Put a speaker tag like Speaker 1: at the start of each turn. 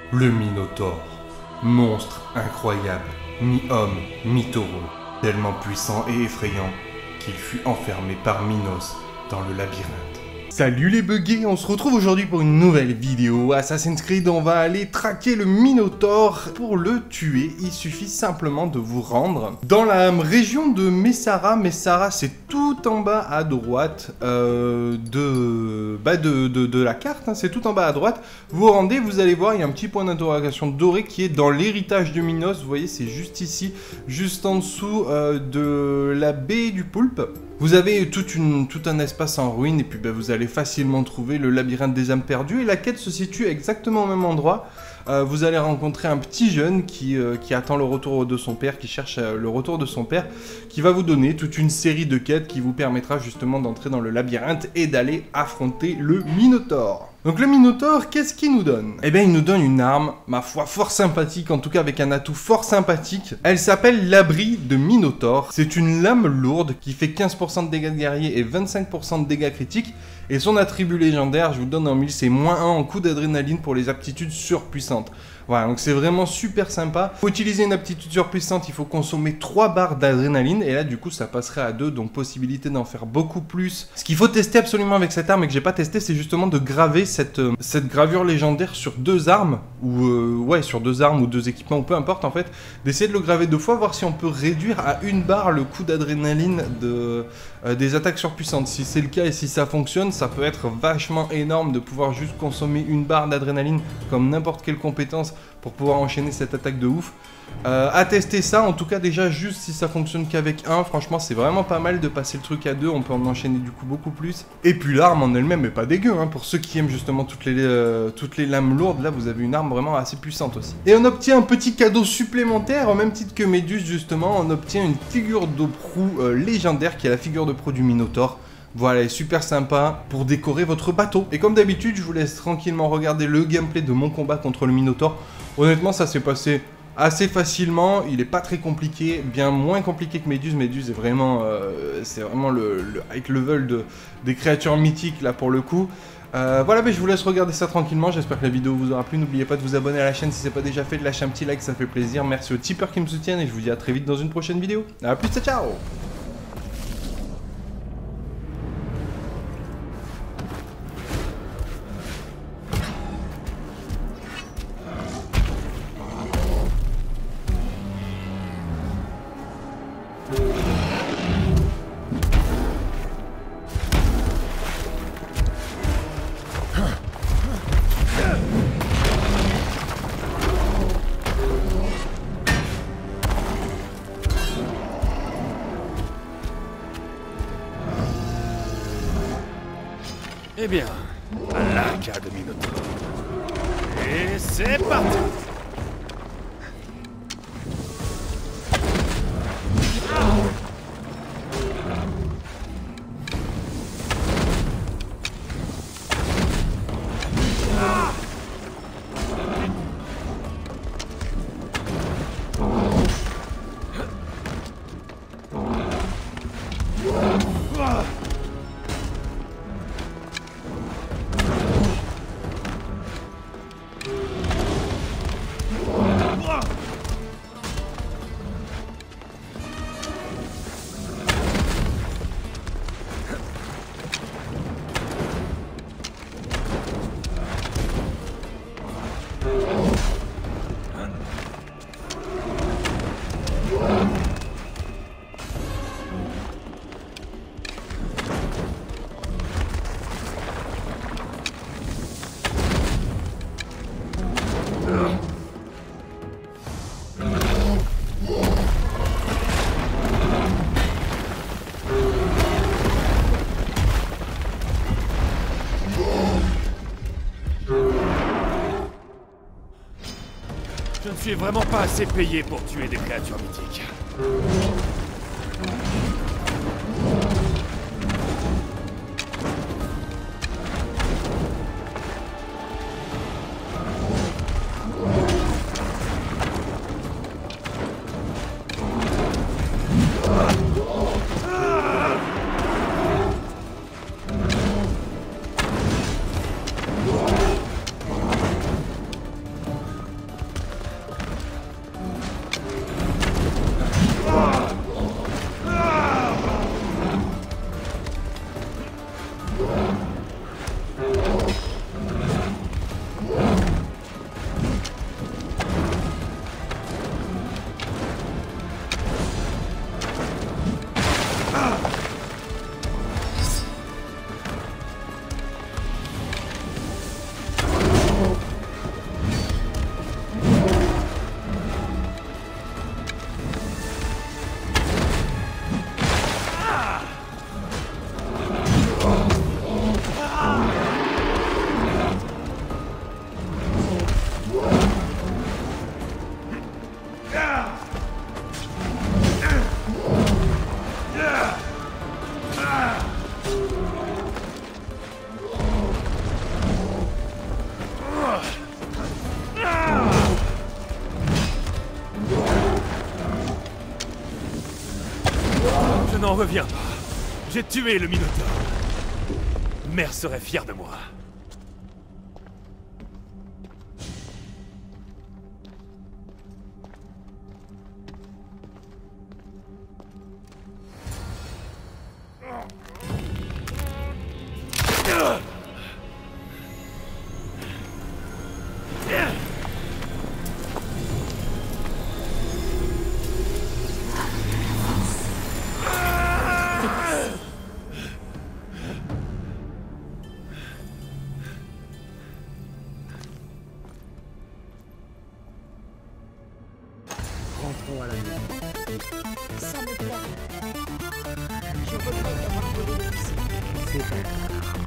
Speaker 1: Le Minotaure. Monstre incroyable, mi-homme, mi-taureau, tellement puissant et effrayant qu'il fut enfermé par Minos dans le labyrinthe. Salut les buggés, on se retrouve aujourd'hui pour une nouvelle vidéo Assassin's Creed. On va aller traquer le Minotaure. Pour le tuer, il suffit simplement de vous rendre dans la région de Messara. Messara, c'est tout en bas à droite de la carte, hein. C'est tout en bas à droite. Vous rendez, vous allez voir, il y a un petit point d'interrogation doré qui est dans l'héritage de Minos. Vous voyez, c'est juste ici, juste en dessous de la baie du Poulpe. Vous avez tout un espace en ruine et puis vous allez facilement trouver le labyrinthe des âmes perdues. Et la quête se situe exactement au même endroit. Vous allez rencontrer un petit jeune qui attend le retour de son père, qui cherche le retour de son père, qui va vous donner toute une série de quêtes qui vous permettra justement d'entrer dans le labyrinthe et d'aller affronter le Minotaure. Donc le Minotaure, qu'est-ce qu'il nous donne? Eh bien, il nous donne une arme, ma foi, fort sympathique, en tout cas avec un atout fort sympathique. Elle s'appelle l'abri de Minotaure. C'est une lame lourde qui fait 15% de dégâts de guerrier et 25% de dégâts critiques. Et son attribut légendaire, je vous donne en 1000, c'est -1 en coup d'adrénaline pour les aptitudes surpuissantes. Voilà, donc c'est vraiment super sympa. Pour utiliser une aptitude surpuissante, il faut consommer 3 barres d'adrénaline. Et là, du coup, ça passerait à 2, donc possibilité d'en faire beaucoup plus. Ce qu'il faut tester absolument avec cette arme et que j'ai pas testé, c'est justement de graver cette gravure légendaire sur 2 armes. Ou sur 2 armes ou 2 équipements, ou peu importe en fait. D'essayer de le graver 2 fois, voir si on peut réduire à 1 barre le coup d'adrénaline des attaques surpuissantes. Si c'est le cas et si ça fonctionne, ça peut être vachement énorme de pouvoir juste consommer 1 barre d'adrénaline comme n'importe quelle compétence pour pouvoir enchaîner cette attaque de ouf. À tester ça, en tout cas déjà juste si ça fonctionne qu'avec 1, franchement c'est vraiment pas mal de passer le truc à 2, on peut en enchaîner du coup beaucoup plus. Et puis l'arme en elle-même est pas dégueu, hein, pour ceux qui aiment justement toutes les lames lourdes, là vous avez une arme vraiment assez puissante aussi. Et on obtient un petit cadeau supplémentaire, au même titre que Méduse justement, on obtient une figure de proue légendaire qui est la figure de proue du Minotaure. Voilà, elle est super sympa pour décorer votre bateau. Et comme d'habitude, je vous laisse tranquillement regarder le gameplay de mon combat contre le Minotaure. Honnêtement, ça s'est passé assez facilement. Il est pas très compliqué, bien moins compliqué que Méduse. Méduse est vraiment, c'est vraiment le high level des créatures mythiques là pour le coup. Voilà, je vous laisse regarder ça tranquillement. J'espère que la vidéo vous aura plu. N'oubliez pas de vous abonner à la chaîne si c'est pas déjà fait, de lâcher un petit like, ça fait plaisir. Merci aux tipeurs qui me soutiennent et je vous dis à très vite dans une prochaine vidéo. A plus, ciao.
Speaker 2: Eh bien, à la cas de Minotaure. Et c'est parti! Je ne suis vraiment pas assez payé pour tuer des créatures mythiques. n'en reviens pas. J'ai tué le Minotaure. Mère serait fière de moi.
Speaker 3: Rentrons à la maison.
Speaker 4: Ça me plaît. Je regrette d'avoir volé le lycée.
Speaker 3: C'est pas grave.